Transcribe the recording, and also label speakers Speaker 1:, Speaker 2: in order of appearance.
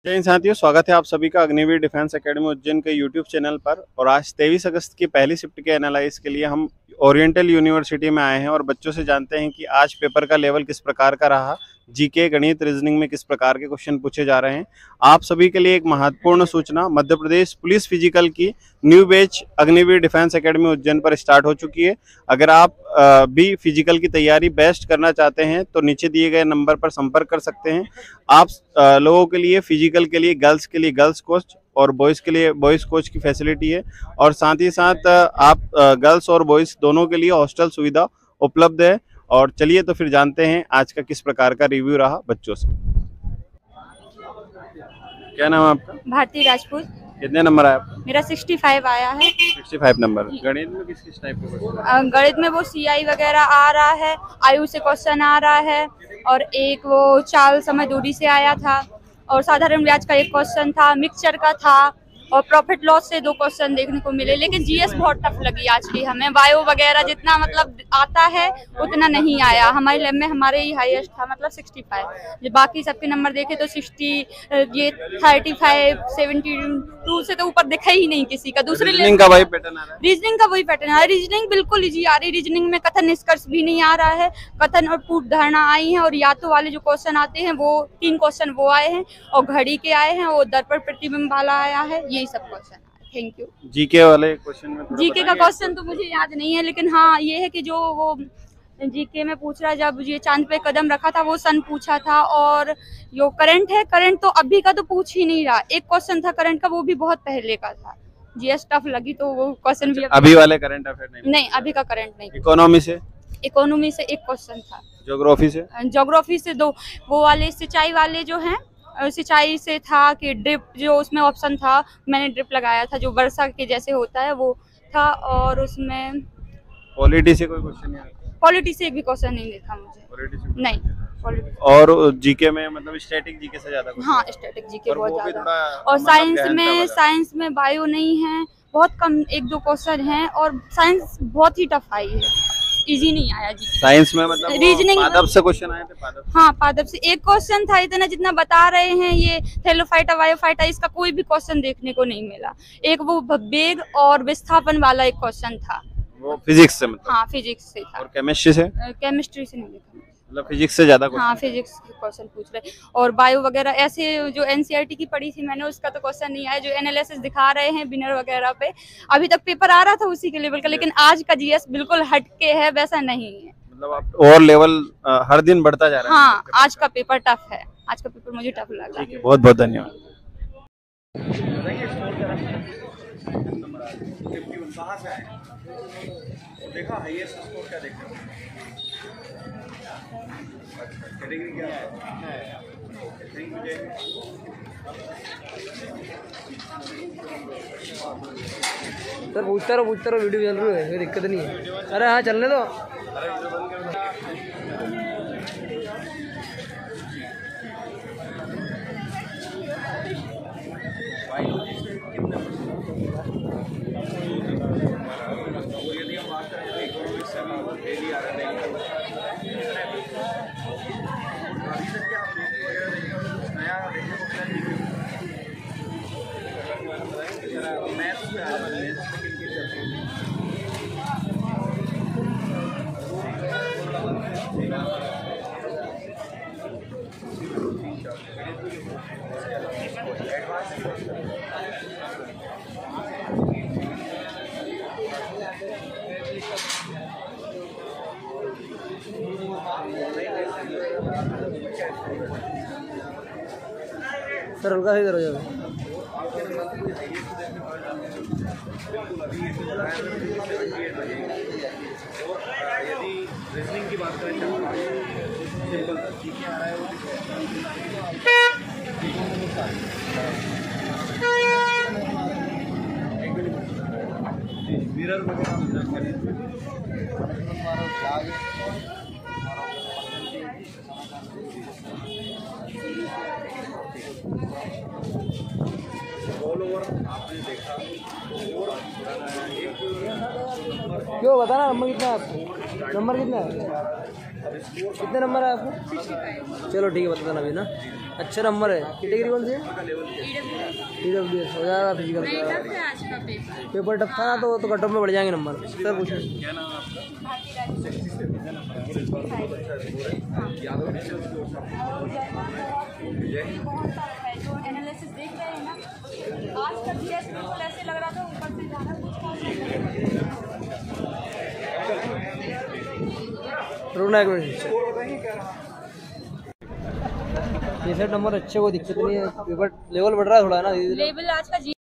Speaker 1: जय हिंद साथियों, स्वागत है आप सभी का अग्निवीर डिफेंस एकेडमी उज्जैन के यूट्यूब चैनल पर। और आज 23 अगस्त की पहली शिफ्ट के एनालाइज के लिए हम ओरिएंटल यूनिवर्सिटी में आए हैं और बच्चों से जानते हैं कि आज पेपर का लेवल किस प्रकार का रहा, जीके, गणित, रीजनिंग में किस प्रकार के क्वेश्चन पूछे जा रहे हैं। आप सभी के लिए एक महत्वपूर्ण सूचना, मध्य प्रदेश पुलिस फिजिकल की new batch Agniveer defence academy Ujjain पर स्टार्ट हो चुकी है। अगर आप भी फिजिकल की तैयारी बेस्ट करना चाहते हैं तो नीचे दिए गए नंबर पर संपर्क कर सकते हैं। आप लोगों के लिए फिजिकल के लिए गर्ल्स के लिए गर्ल्स कोच और बॉयज़ के लिए बॉयज़ कोच की फैसिलिटी है, और साथ ही साथ आप गर्ल्स और बॉयज़ दोनों के लिए हॉस्टल सुविधा उपलब्ध है। और चलिए तो फिर जानते हैं आज का किस प्रकार का रिव्यू रहा बच्चों से। क्या नाम है आपका?
Speaker 2: भारती राजपूत।
Speaker 1: कितने नंबर आया आपका?
Speaker 2: मेरा 65 आया है।
Speaker 1: 65 नंबर। गणित में किस किस टाइप के?
Speaker 2: गणित में वो CI वगैरह आ रहा है, आयु से क्वेश्चन आ रहा है, और एक वो चाल समय दूरी से आया था, और साधारण ब्याज का एक क्वेश्चन था, मिक्सचर का था, और प्रॉफिट लॉस से 2 क्वेश्चन देखने को मिले। लेकिन GS बहुत टफ लगी आज की हमें। बायो वगैरह जितना मतलब आता है उतना नहीं आया। हमारे लैब में हमारे ही हाईएस्ट था, मतलब 65। बाकी सबके नंबर देखे तो 60, ये 35, 72 से तो ऊपर दिखा ही नहीं किसी का। दूसरे
Speaker 1: रीजनिंग का वही पैटर्न आ रहा है।
Speaker 2: रीजनिंग का वही पैटर्न है। रीजनिंग बिल्कुल इजी आ रही है। रीजनिंग में कथन निष्कर्ष भी नहीं आ रहा है, कथन और पूर्व धारणा आई है, और यातो वाले जो क्वेश्चन आते हैं वो 3 क्वेश्चन वो आए हैं, और घड़ी के आए हैं, और दर्पण प्रतिबिंब वाला आया है। यही सब क्वेश्चन है। Thank you.
Speaker 1: जीके वाले क्वेश्चन में
Speaker 2: जीके का क्वेश्चन तो मुझे याद नहीं है, लेकिन हाँ ये है कि जो वो जीके में पूछ रहा है, जब ये चांद पे कदम रखा था वो सन पूछा था, और जो करंट है, करंट तो अभी का तो पूछ ही नहीं रहा। एक क्वेश्चन था करंट का, वो भी बहुत पहले का था। GS टफ लगी तो वो क्वेश्चन भी
Speaker 1: अभी वाले करंट अफेयर
Speaker 2: नहीं, अभी का करंट नहीं।
Speaker 1: इकोनॉमी से एक
Speaker 2: क्वेश्चन था।
Speaker 1: ज्योग्राफी से
Speaker 2: 2 वो वाले सिंचाई वाले जो हैं, सिंचाई से था कि ड्रिप, जो उसमें ऑप्शन था, मैंने ड्रिप लगाया था, जो वर्षा के जैसे होता है वो था। और उसमें
Speaker 1: पॉलिटी से कोई क्वेश्चन नहीं आया?
Speaker 2: पॉलिटी से एक भी क्वेश्चन नहीं देखा मुझे। नहीं, पॉलिटी।
Speaker 1: और जीके में मतलब स्टैटिक जीके से ज्यादा?
Speaker 2: हाँ, स्टैटिक जीके बहुत ज्यादा। और
Speaker 1: मतलब
Speaker 2: साइंस में बायो नहीं है, बहुत कम 1-2 क्वेश्चन हैं, और साइंस बहुत ही टफ आई है, इजी नहीं आया जी।
Speaker 1: साइंस में मतलब
Speaker 2: रीजनिंग
Speaker 1: पादप से क्वेश्चन आए थे?
Speaker 2: हाँ, पादप से एक क्वेश्चन था। इतना जितना बता रहे हैं ये थैलोफाइटा वायोफाइटा, इसका कोई भी क्वेश्चन देखने को नहीं मिला। एक वो वेग और विस्थापन वाला एक क्वेश्चन था,
Speaker 1: वो फिजिक्स से मतलब?
Speaker 2: हाँ, फिजिक्स से था।
Speaker 1: और केमिस्ट्री से?
Speaker 2: केमिस्ट्री से नहीं देखा,
Speaker 1: मतलब फिजिक्स से ज्यादा?
Speaker 2: हाँ, फिजिक्स के क्वेश्चन पूछ रहे। और बायो वगैरह ऐसे जो NCERT की पढ़ी थी मैंने, उसका तो क्वेश्चन नहीं आया। जो एनालिसिस दिखा रहे हैं बिनर वगैरह पे, अभी तक पेपर आ रहा था उसी के लेवल का, लेकिन आज का GS बिल्कुल हटके है, वैसा नहीं है।
Speaker 1: मतलब आप और लेवल हर दिन बढ़ता जा रहा है?
Speaker 2: हाँ, आज का पेपर टफ है। आज का पेपर मुझे टफ लगा।
Speaker 1: ठीक है, बहुत बहुत धन्यवाद। देखा हाईएस्ट स्कोर क्या देखा? कैटेगरी क्या है?
Speaker 3: सर पूछता रहो, वीडियो चल रही है, कोई दिक्कत नहीं है। अरे हाँ, चलने दो। सर हल्का ही करो जाओ।
Speaker 1: यदि रीजनिंग की बात करें, सिंपल जीके आ रहा है मिरर वगैरह ऑल ओवर आपने देखा।
Speaker 3: क्यों बताना, नंबर कितना है आपको? नंबर कितना है? कितने नंबर है आपको? चलो ठीक है, बता देना अभी ना। अच्छा नंबर है। कैटेगरी कौन सी है? EWS हो जाएगा फिजिकल का। पेपर टफ था ना, तो कट ऑफ में बढ़ जाएंगे नंबर। सर पूछिए।
Speaker 2: एनालिसिस देख रहे हैं ना, आज का जीएस बिल्कुल ऐसे लग रहा था ऊपर से ज़्यादा कुछ
Speaker 3: रुकना एक मिनट। ये सेट नंबर अच्छे, कोई दिक्कत नहीं है। पेपर लेवल बढ़ रहा है थोड़ा ना।
Speaker 2: लेवल आज का